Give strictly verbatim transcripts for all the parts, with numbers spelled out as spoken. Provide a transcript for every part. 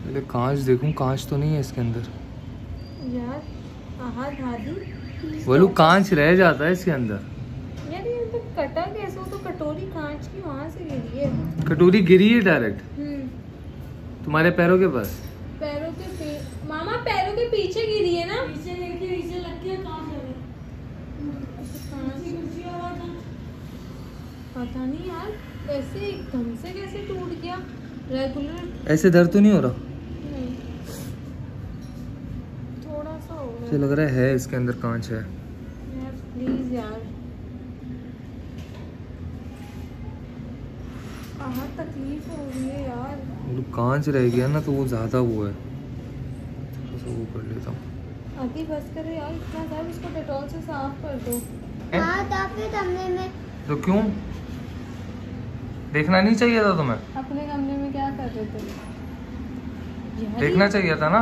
पहले कांच देखूं, कांच तो नहीं है इसके अंदर यार। आहा दादी, बोलू कांच रह जाता है इसके अंदर। यार ये तो कटा कैसे? वो तो कटोरी कांच की वहां से गिरी है। कटोरी गिरी है डायरेक्ट हम्म तुम्हारे पैरों के पास? पैरों के पे... मामा पैरों के पीछे गिरी है ना? पीछे लेके पीछे लग गया कहाँ से? पता नहीं यार, ऐसे एकदम से कैसे टूट गया? रेगुलर ऐसे दर्द तो नहीं हो रहा? नहीं, थोड़ा सा हो मुझे रहा लग रहा है इसके अंदर कांच है। है यार। प्लीज यार, आहा तकलीफ हो रही है यार। बोलू कांच रह गया ना तो वो ज्यादा वो है, तो वो कर लेता हूँ। आदि बस करो यार, इतना साहब इसको डेटॉल से साफ कर दो। हाँ तो फिर कमरे में तो क्यों देखना नहीं चाहिए था तुम्हें? अपने कमरे में क्या कर रहे थे? यार देखना चाहिए था ना।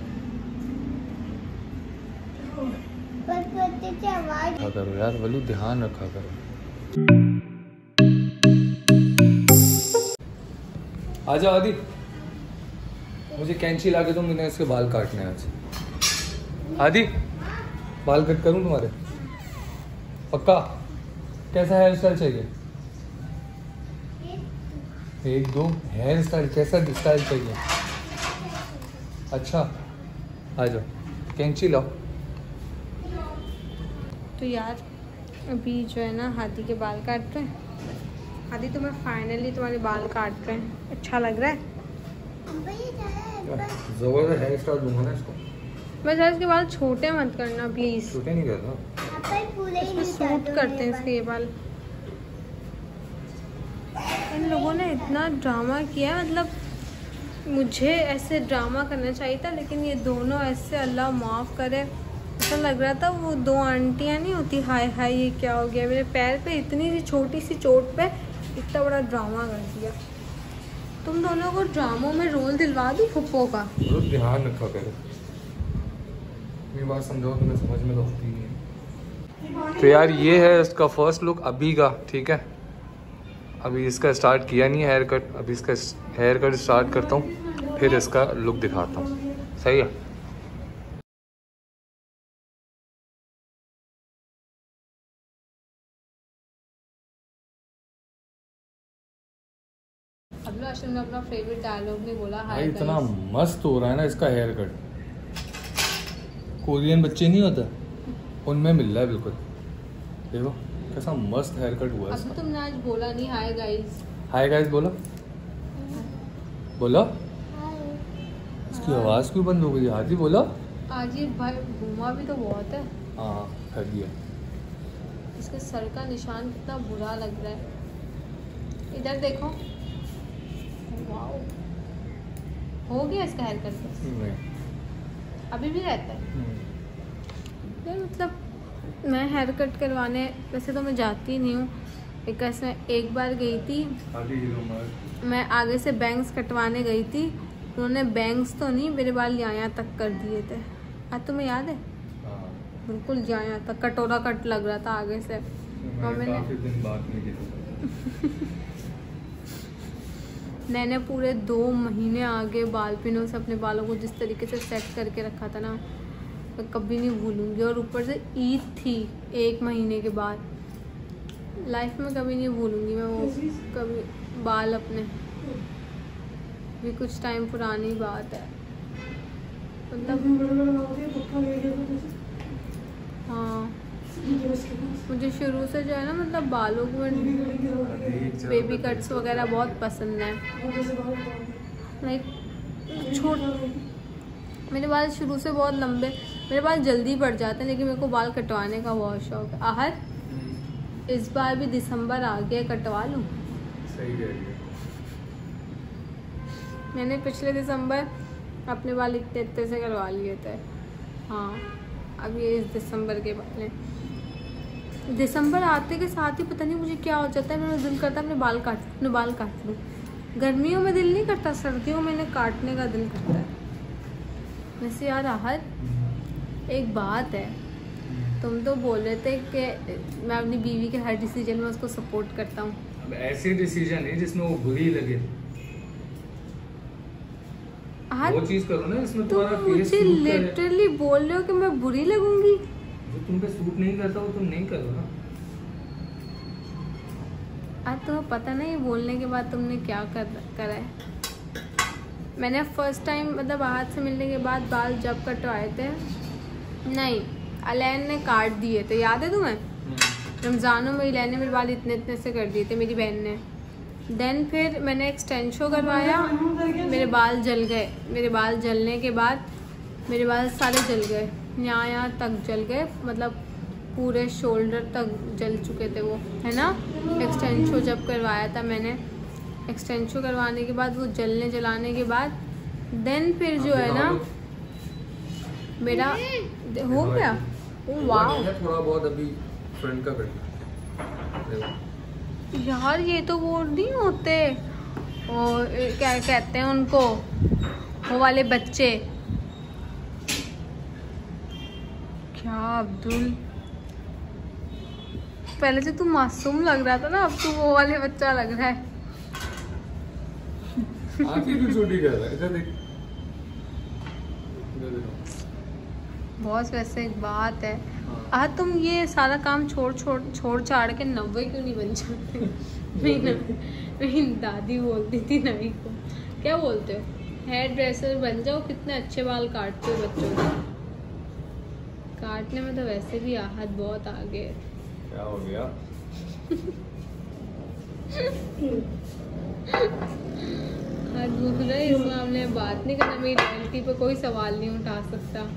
पर पत्ते से आवाज रखा करो यार वलू, ध्यान रखा करो। आ जाओ आदि, मुझे कैंची ला के दो, मैंने इसके बाल काटने हैं आज। आदि बाल कट करूं तुम्हारे? पक्का? कैसा हेयर स्टाइल चाहिए? एक दो हेयर स्टाइल, कैसा स्टाइल चाहिए? अच्छा आ जाओ, कैंची लाओ। तो यार अभी जो है ना हाथी के बाल काट रहे हैं। हाथी तुम्हें फाइनली तुम्हारे बाल काट रहे हैं, अच्छा लग रहा है? जबरदस्त हेयर स्टाइल दूंगा ना इसको। बस यार इसके बाल छोटे मत करना प्लीज, छोटे नहीं करता, इसमें सूट करते हैं इसके ये बाल। इन लोगों ने इतना ड्रामा किया, मतलब मुझे ऐसे ड्रामा करना चाहिए था, लेकिन ये दोनों ऐसे, अल्लाह माफ़ करे, ऐसा लग रहा था वो दो आंटियां नहीं होती, हाय हाय ये क्या हो गया मेरे पैर पे, इतनी सी छोटी सी चोट पे इतना बड़ा ड्रामा कर दिया। तुम दोनों को ड्रामों में रोल दिलवा दूँ फुप्पो का? तो ध्यान रखा करो, मेरी बात समझो, तुम्हें समझ में तो होती नहीं है। तो यार ये है इसका फर्स्ट लुक अभी का, ठीक है? अभी इसका स्टार्ट किया नहीं है हेयर कट, अभी इसका हेयर कट स्टार्ट करता हूँ, फिर इसका लुक दिखाता हूँ। सही है? अब ना अशरफ ने अपना फेवरेट डायलॉग नहीं बोला, भाई हाय इतना गाइस। मस्त हो रहा है ना इसका हेयर कट, कोरियन बच्चे नहीं होता उनमें मिल रहा है बिल्कुल। देखो कैसा मस्त हेयर कट हुआ है अब इसका। तुमने आज बोला नहीं हाय गाइस। हाय गाइस बोलो, बोलो। इसकी आवाज़ क्यों बंद हो गई? आज ही बोलो। आज ये भाई घूमा भी तो बहुत है। हाँ कर दिया। इसके सर का निशान कितना बुरा लग रहा है, इधर देखो। वाओ, हो गया इसका हेयर कट? नहीं। अभी भी रहता है यार, मतलब मैं हेयर कट करवाने वैसे तो मैं जाती नहीं हूँ, एक ऐसे एक बार गई थी मैं, आगे से बैंग्स कटवाने गई थी, उन्होंने बैंग्स तो नहीं मेरे बाल यहाँ यहाँ तक कर दिए थे। आज तुम्हें याद है? बिल्कुल यहाँ यहाँ तक कटोरा कट लग रहा था आगे से। और मैंने काफी दिन बाद में देखा। मैंने पूरे दो महीने आगे बाल पिनों से अपने बालों को जिस तरीके से सेट करके रखा था ना, मैं कभी नहीं भूलूंगी। और ऊपर से ईद थी एक महीने के बाद, लाइफ में कभी नहीं भूलूंगी मैं वो कभी बाल अपने। भी कुछ टाइम पुरानी बात है, मतलब हाँ मुझे शुरू से जो है ना, मतलब बालों को बेबी कट्स वगैरह बहुत पसंद है। लाइक छोट मेरे बाल शुरू से बहुत लंबे, मेरे बाल जल्दी बढ़ जाते हैं, लेकिन मेरे को बाल कटवाने का बहुत शौक है। आहर इस बार भी दिसंबर आ गया, कटवा लूँ? सही है। मैंने पिछले दिसंबर अपने बाल इतने इतने से करवा लिए थे। हाँ अब ये इस दिसंबर के बाल हैं। दिसंबर आते के साथ ही पता नहीं मुझे क्या हो जाता है, मेरा दिल करता है अपने बाल काट अपने बाल काट लूँ। गर्मियों में दिल नहीं करता, सर्दियों में इन्हें काटने का दिल करता है। वैसे यार आहर एक बात है, तुम तो बोल रहे थे कि मैं अपनी बीवी के हर डिसीजन में उसको सपोर्ट करता हूँ। अब ऐसे डिसीजन है जिसमें वो बुरी लगे। हाँ, वो चीज करो ना इसमें तुम तुम्हारा फेस मुझे लिटरली बोल रहे हो कि मैं बुरी लगूंगी? जो तुम पे सूट नहीं करता वो तुम नहीं करो ना। आज तुम्हें पता नहीं बोलने के बाद तुमने क्या कर करा है। मैंने फर्स्ट टाइम मतलब हाथ से मिलने के बाद बाल जब कटवाए थे, नहीं अलैन ने काट दिए थे, याद है तुम्हें? रमज़ानों में अलैन ने मेरे बाल इतने इतने से कर दिए थे, मेरी बहन ने। देन फिर मैंने एक्सटेंशो करवाया, मेरे बाल जल गए। मेरे बाल जलने के बाद मेरे बाल सारे जल गए, यहाँ यहाँ तक जल गए, मतलब पूरे शोल्डर तक जल चुके थे वो, है ना। एक्सटेंशो जब करवाया था मैंने, एक्सटेंशो करवाने के बाद वो जलने जलाने के बाद देन फिर जो है ना मेरा हो गया। ओ वाह थोड़ा बहुत अभी फ्रंट का कटना यार, ये तो वो नहीं होते, और क्या कहते हैं उनको, वो वाले बच्चे, क्या अब्दुल, पहले से तू मासूम लग रहा था ना, अब तू वो वाले बच्चा लग रहा है। आंखें भी छोटी कर रहा है, इधर देख। बॉस वैसे एक बात है, आज तुम ये सारा काम छोड़ छोड़ छोड़ छाड़ के नब्बे क्यों नहीं बन जाते? मेरी मेरी दादी बोलती थी नवी को, क्या बोलते हो, हेयर ड्रेसर बन जाओ, कितने अच्छे बाल काटते हो बच्चों के। काटने में तो वैसे भी आहत बहुत आगे है। क्या हो गया? आज दूसरा इस मामले में बात नहीं करना, मेरी लॉयल्टी पे कोई सवाल नहीं उठा सकता।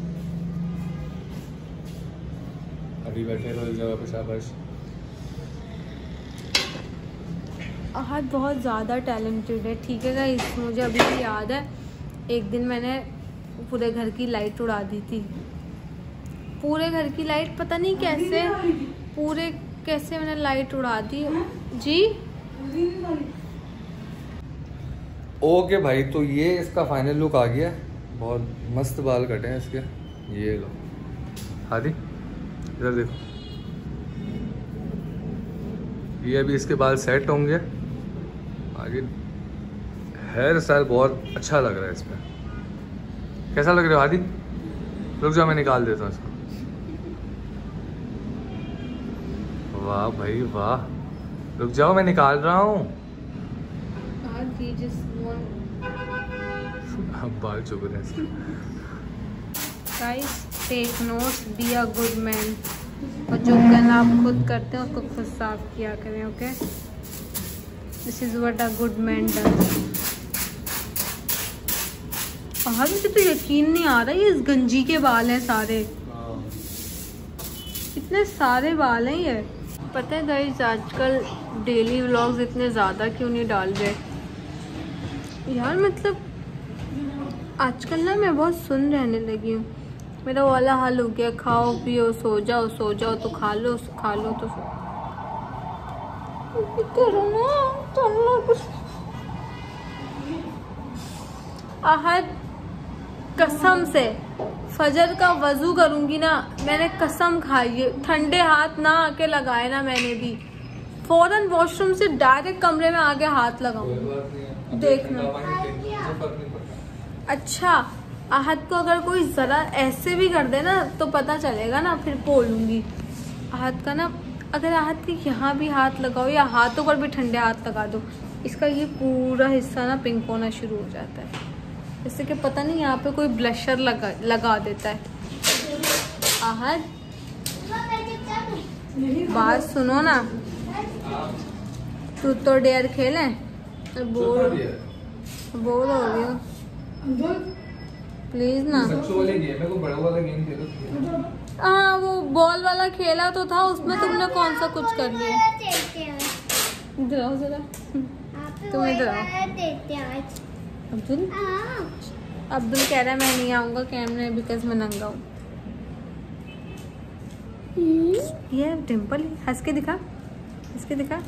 अभी बैठे रहो इस जगह पे, शाबाश। आहत बहुत ज़्यादा टैलेंटेड है, ठीक है गाइस। मुझे अभी भी याद है, एक दिन मैंने पूरे घर की लाइट उड़ा दी थी, पूरे घर की लाइट, पता नहीं कैसे, पूरे कैसे मैंने लाइट उड़ा दी जी। ओके भाई, तो ये इसका फाइनल लुक आ गया। बहुत मस्त बाल कटे हैं इसके, ये लो। हादी इधर देखो, ये अभी इसके बाल सेट होंगे। आगे हेयर स्टाइल बहुत अच्छा लग रहा है इसमें। कैसा लग रहा है हादी? रुक जाओ, मैं निकाल देता हूँ इसको। वाह भाई वाह, रुक जाओ मैं निकाल रहा हूँ। अब बाल चुभ रहे हैं। Guys take notes, be a good man, और जो करना आप खुद करते हैं उसको खुद साफ किया करें। Okay, this is what a good man does. और मुझे तो यकीन नहीं आ रहा, ये इस गंजी के बाल हैं सारे, इतने सारे बाल हैं ये। पता है गाइस, आजकल डेली व्लॉग्स इतने ज़्यादा क्यों नहीं डाल रहे यार? मतलब आजकल ना मैं बहुत सुन रहने लगी हूँ, मेरा वाला हाल हो गया, खाओ पियो सो जाओ, सो जाओ तो खा लो, खा लो तो सो करो ना, चलो कुछ। आहद कसम से फजर का वजू करूंगी ना, मैंने कसम खाई है, ठंडे हाथ ना आके लगाए ना, मैंने भी फौरन वॉशरूम से डायरेक्ट कमरे में आके हाथ लगाऊंगी, देखना। अच्छा, आहद को अगर कोई ज़रा ऐसे भी कर दे ना तो पता चलेगा ना, फिर बोलूँगी। आहद का ना, अगर आहद के यहाँ भी हाथ लगाओ या हाथों पर भी ठंडे हाथ लगा दो, इसका ये पूरा हिस्सा ना पिंक होना शुरू हो जाता है, जैसे कि पता नहीं यहाँ पे कोई ब्लशर लगा लगा देता है। आहद बात सुनो ना, तू तो डेयर खेलें, बोर बोर हो रही हूँ, प्लीज ना। बड़ा वाला गेम खेलो। हाँ, वो बॉल वाला खेला तो था, उसमें तुमने कौन सा कुछ कर लिया? इधर आओ जरा, तुम इधर आओ। अब्दुल अब्दुल कह रहा है मैं नहीं आऊंगा कैमरे बिकॉज मैं नंगा हूँ। ये डिम्पल हंस के दिखा, हंस के दिखा।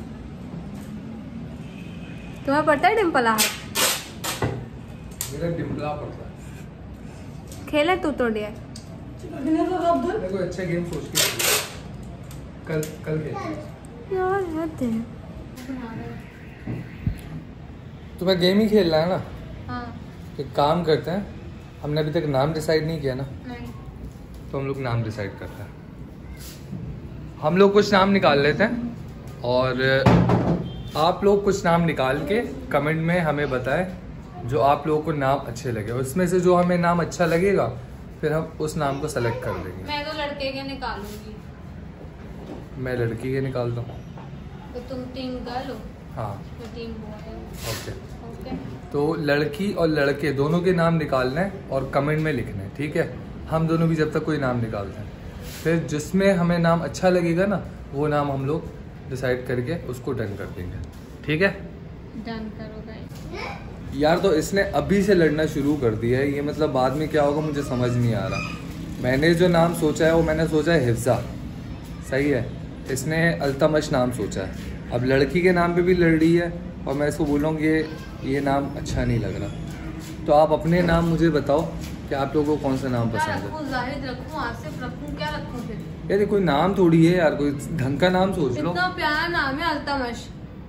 तुम्हें पता है डिम्पल आ मेरा डिम्पला पड़ता है। खेले तू तो डियर, कोई अच्छा गेम सोच के कल कल खेलते यार हद है। तुम्हें गेम ही खेलना है ना? हाँ, एक काम करते हैं, हमने अभी तक नाम डिसाइड नहीं किया ना, नहीं तो हम लोग नाम डिसाइड करते हैं। हम लोग कुछ नाम निकाल लेते हैं और आप लोग कुछ नाम निकाल के कमेंट में हमें बताएं जो आप लोगों को नाम अच्छे लगे, और इसमें से जो हमें नाम अच्छा लगेगा फिर हम उस नाम को सेलेक्ट कर लेंगे। मैं तो लड़के के निकालूंगी। मैं लड़की के निकालता हूँ। तो तुम टीम गर्ल हो, हाँ मैं टीम बॉय हूँ। ओके। ओके तो लड़की और लड़के दोनों के नाम निकालने हैं और कमेंट में लिखने हैं, ठीक है। हम दोनों भी जब तक कोई नाम निकालते हैं, फिर जिसमें हमें नाम अच्छा लगेगा ना वो नाम हम लोग डिसाइड करके उसको डन कर देंगे, ठीक है। डन करो गाइस। यार तो इसने अभी से लड़ना शुरू कर दिया है, ये मतलब बाद में क्या होगा मुझे समझ नहीं आ रहा। मैंने जो नाम सोचा है वो मैंने सोचा है हिफ्जा, सही है। इसने अल्तमश नाम सोचा है। अब लड़की के नाम पे भी लड़ रही है और मैं इसको बोल रहा हूँ कि ये नाम अच्छा नहीं लग रहा। तो आप अपने नाम मुझे बताओ कि आप लोगों को कौन सा नाम क्या पसंद रखूं, है। जाहिद रखूं, आसिफ रखूं, क्या रखूं फिर? यार ये कोई नाम थोड़ी है यार, कोई ढंग का नाम सोच लो। इतना प्यारा नाम है अल्तमश।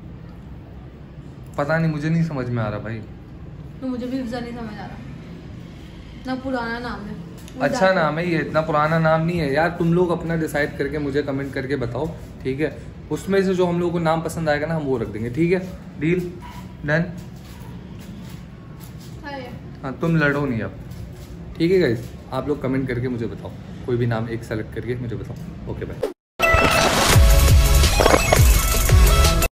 पता नहीं, मुझे नहीं समझ में आ रहा भाई। तो मुझे भी हिफ्जा नहीं समझ आ रहा, ना पुराना नाम है। अच्छा नाम है ये, इतना पुराना नाम नहीं है यार। तुम लोग अपना डिसाइड करके मुझे कमेंट करके बताओ, ठीक है। उसमें से जो हम लोगों को नाम पसंद आएगा ना हम वो रख देंगे, ठीक है। Deal done. हाँ तुम लड़ो नहीं अब, ठीक है गाइस। आप लोग कमेंट करके मुझे बताओ, कोई भी नाम एक सेलेक्ट करके मुझे बताओ। Okay bye.